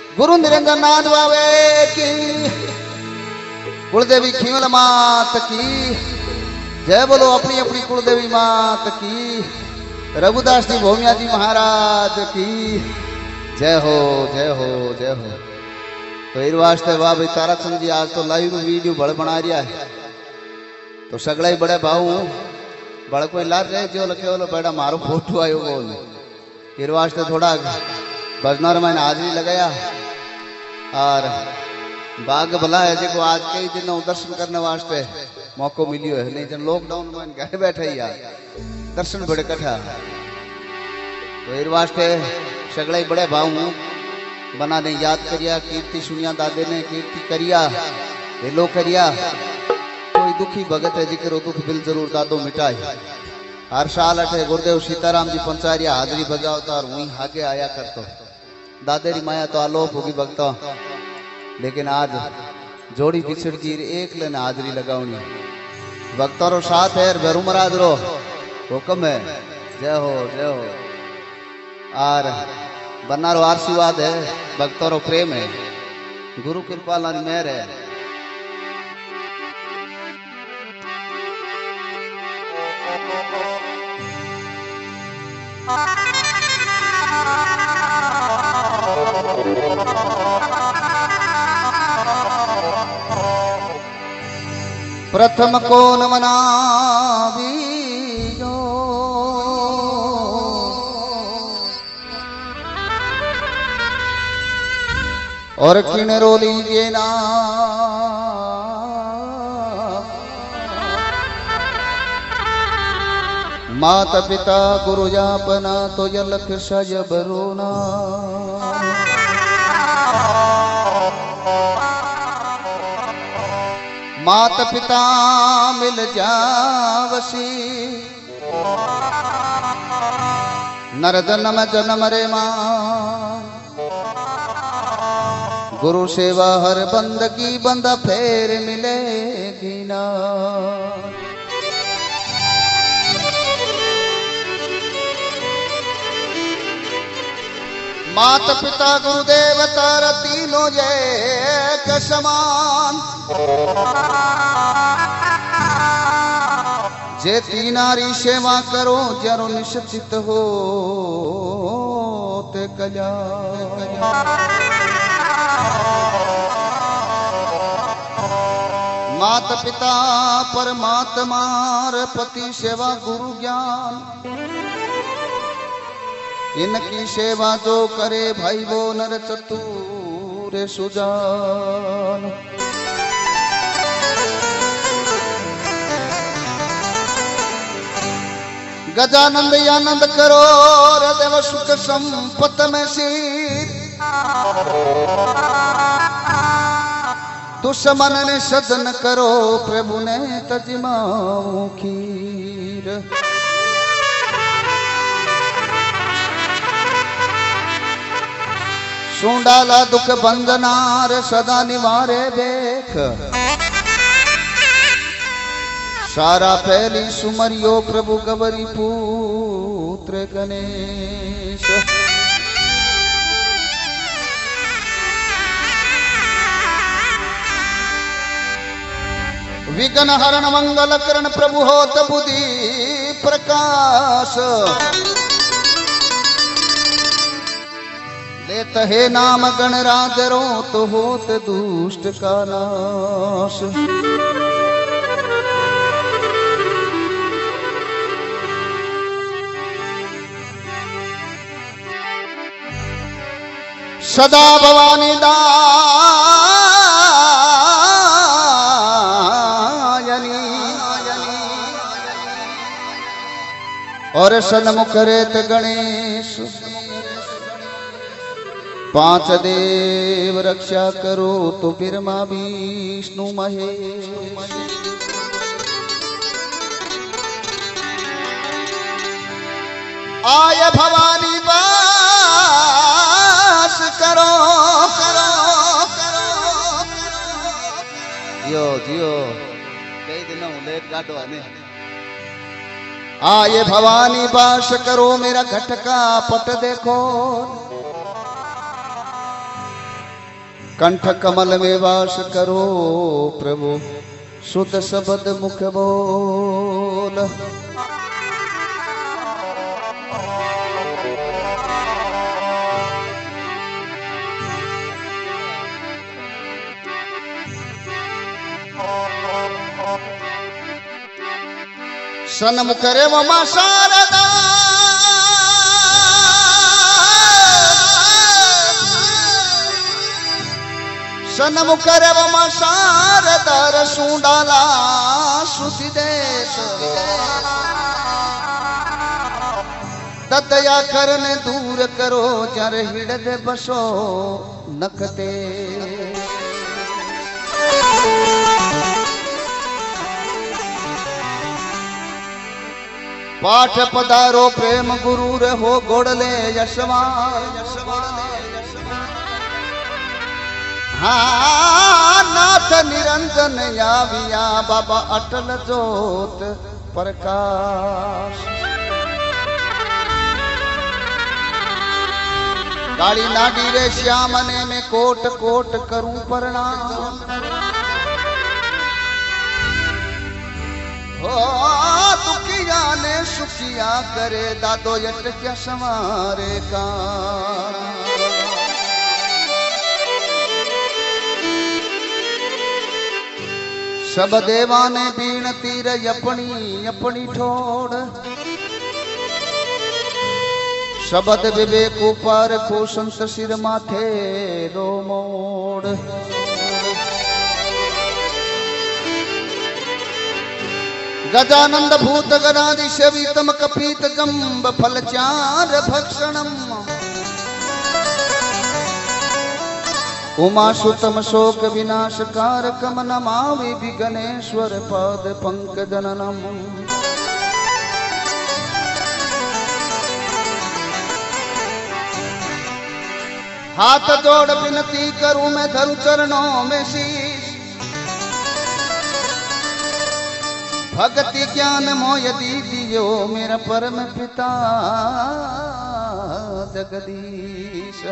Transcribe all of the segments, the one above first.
गुरु निरंजन नाथ बाबे की, कुलदेवी खीवल मात की जय बोलो। अपनी अपनी कुलदेवी मात की, रघुदास जी भोमिया जी महाराज की जय हो जय हो जय हो। तो इस वास्ते वाह भाई ताराचंद जी आज तो लाइव वीडियो बड़ बना रहा है। तो सगड़ा ही बड़े भाऊ बड़ कोई लार रहे जो लखे बोलो बेटा मारो फोटो आयो बोल। इस वास्ते थोड़ा भजनों मैंने हाजरी लगाया और बाग भला है जो आज कई दिनों दर्शन करने वास्ते मौको मिलियो है। नहीं जन लॉकडाउन में घर बैठे ही यार दर्शन बड़े कठा। तो इस वास्ते सगड़ा ही बड़े भाव बना ने याद करिया, कीर्ति सुनिया दादे ने कीर्ति करिया, हेलो करिया। कोई दुखी भगत है जिक्र दुख बिल जरूर दादो मिटाए। हर साल अठे गुरुदेव सीताराम जी पंचारिया हाजरी बजावता और वहीं आगे आया करतो। दादे री माया तो आलोप होगी भक्तों, लेकिन आज जोड़ी बिछड़ की एक लेने हाजरी लगाऊंगी। भक्तों रो साथ है भरू महाराज रो हुक्म है। जय हो जय हो। और बन्ना रो आशीर्वाद है, भक्तों रो प्रेम है, गुरु कृपा लानी मेहर है। प्रथम को नमना बीजो और किन रो लीजिए ना। माता पिता गुरु जापना तो यलख सजब रोना। माता पिता मिल जावसी नर जन्म जन्म रे मां। गुरु सेवा हर बंदगी बंदा फेर मिलेगी ना। माता पिता गुरुदेव तार तीनों जय के समान। जे तीनारी सेवा करो जरो निश्चित हो ते कल्याण। माता पिता परमात्मार पति सेवा गुरु ज्ञान। इनकी सेवा जो करे भाई वो नर चतुर सुजान। गजानंद आनंद करो हृदय सुख संपत में सिर। दुश्मन ने सदन करो प्रभु ने तजमाऊ खीर। सुंडाला दुख बंदनार सदा निवारे देख। सारा फैली सुमरियो प्रभु गवरी पुत्र गणेश। विघ्न हरण मंगल करण प्रभु होत बुद्धि प्रकाश। लेत हे नाम गणराज रो तो होत दुष्ट का नाश। सदा भवानी दायनी और सन्मुख रेत गणेश। पांच देव रक्षा करो तो बिरमा विष्णु महेश। आय भवानी वास करो करो करो। जियो जियो कई दिनों लेट काटो ने। आये भवानी वास करो मेरा घट का पट देखो। कंठ कमल में वास करो प्रभु, शुद्ध शब्द मुख बोल। सन्मुख रे मम शारदा, सन्मुख रे मम शारदा, रसूडाला श्रुति देश दया करने दूर करो, जर हृदय बसो नखते। पाठ पधारो प्रेम गुरु रहो, गोड़ले यशवान। हाँ नाथ निरंजन याविया, बाबा अटल ज्योत प्रकाश। काली नाडी रे श्यामने में कोट कोट करूं प्रणाम। दुखिया ने सुखिया करे, दादो यट क्या समारे का। सब देवा ने बीनती रे अपनी अपनी ठोड़, शब्द विवेक ऊपर को संत सिर माथे रो मोड़। गजानंद भूत गणादि सेवितम कपीत गंब फल चार भक्षणम। उमासुतम शोक विनाशकारकम, नमामि विघ्नेश्वर पाद पंकजननम। हाथ जोड़ विनती करूं मैं, धरू चरणों में शीश। भक्ति ज्ञान मोय दीजियो, मेरा परम पिता जगदीश।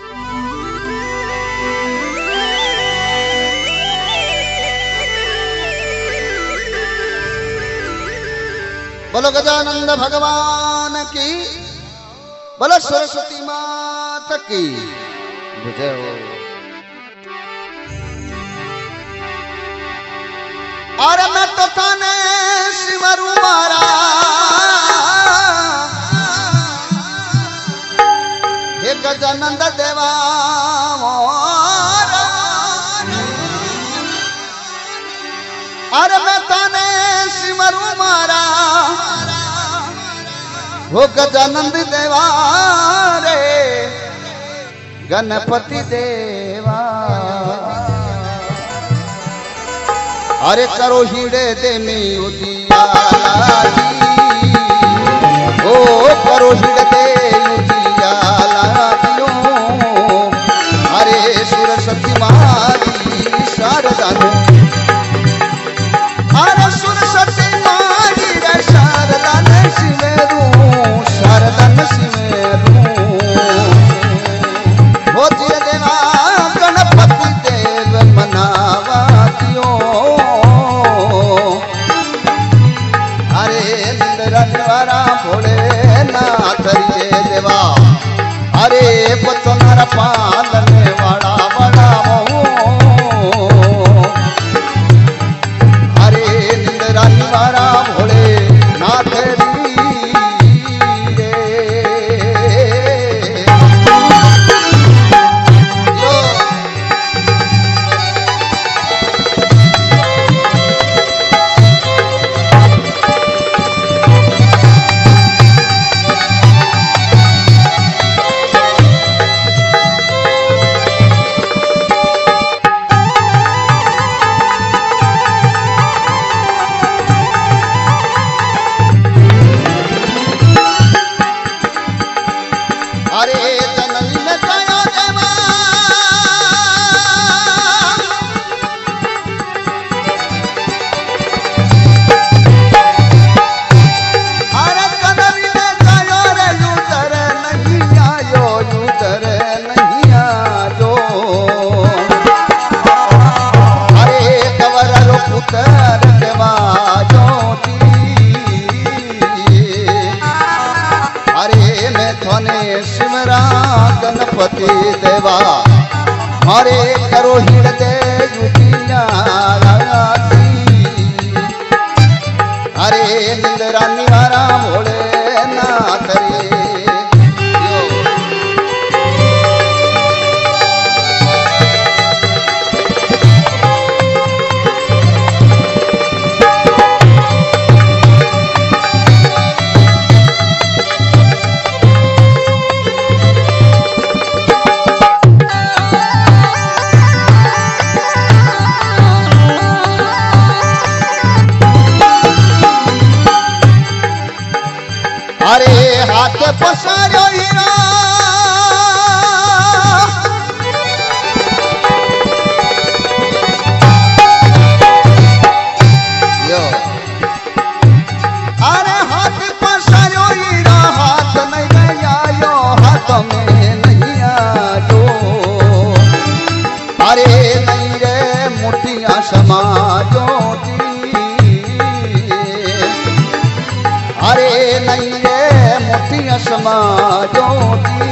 बोलो गजानंद भगवान की, बोलो सरस्वती माता की जय हो। और मैं तो थाने सिमरू मारा, हे गजानंद देवा मोरा। और मैं थाने सिमरू मारा, हो गजानंद देवा रे गणपति देवा। अरे करो हीड़े दे में उजियाला जी, ओ करो हीड़े दे उजियाला जियो। अरे सरस्वती मारी शारदा, अरे सरस्वती मारी रे शारदा ने सिमेरू, शारदा ने सिमेरू। हो जिया देवा गणपति देव मनावा दियो। भोले नाथ रे देवा मारे करो हृदय युतियाती अरे निंदरा निवारा भोले नाथ रे अरे हाथ पसारो हीरा यो अरे हाथ पसारो हीरा हाथ नहीं आयो हाथ में नहीं आयो अरे नहीं रे मुठिया समाजो अरे नहीं रे मुठिया समाजों की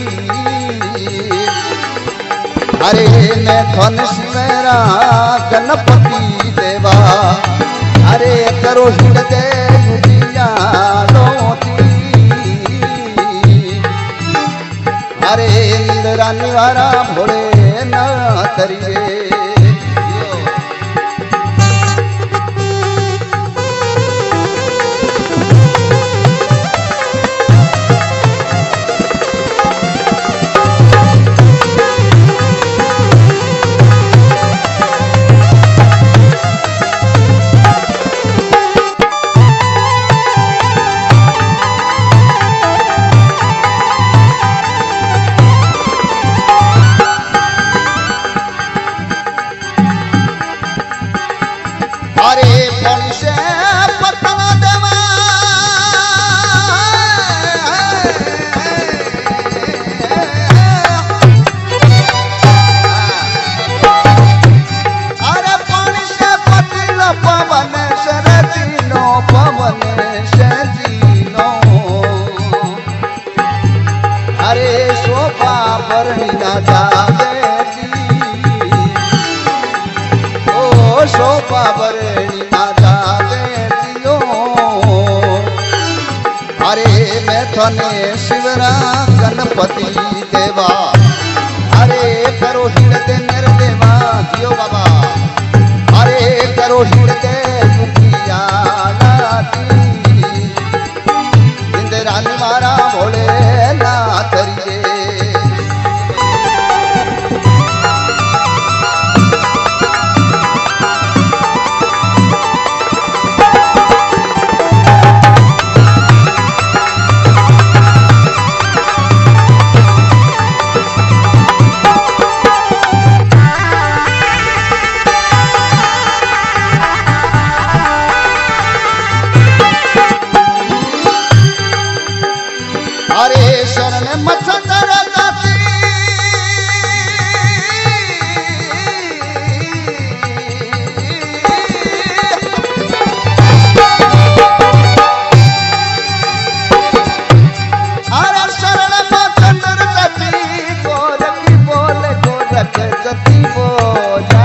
अरे मैं धन मेरा गणपति देवा अरे करो हृदय युतियाती अरे इंदिरा निवारा भोले नाथ रे अरे से पतना देवा अरे पानी से पतिल पवन शरतीनो पवन शजीनो अरे शोभा बरणी ना जावे शोभा बरणी माता बेटियो अरे मैं थने शिवरा गणपति देवा अरे करो हृदय मेरे देवा जियो बाबा अरे करो हृदय युतियाती इंदिरा निवारा भोले नाथ रे अरे शरण मच्छर जाती अरे शरण मच्छर जाती गोरखी बोले गोरख गति बोला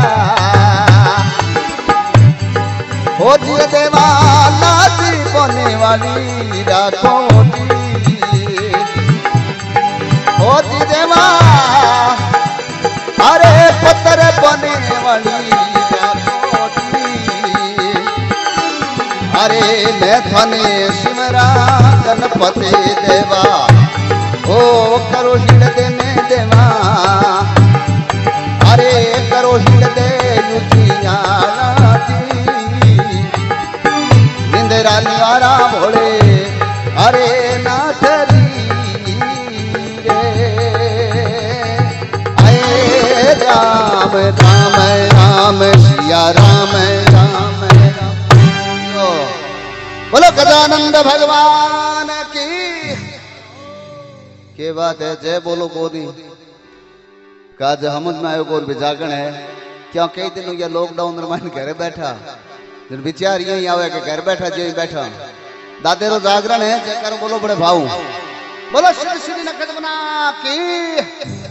हो दिए देवा लाजी बोने वाली राखो होती देवा अरे पत्थर बने वाली अरे मैं थने सिमरा गणपति देवा ओ करो हृदय में देवा अरे करो हृदय युतियाती इंदिरा निवारा भोले अरे नाथ राम राम राम सिया राम राम राम बोलो गजानंद भगवान की के बात है जय बोलो कोनी काज समझ में आयो कौन जागण है क्यों कई दिन ये लॉकडाउन रमान घर बैठा दिन विचार यही आवे कि घर बैठा जो बैठा दादे रो जागरण है जय करो बोलो बड़े भाऊ बोलो श्री श्री नकदमना की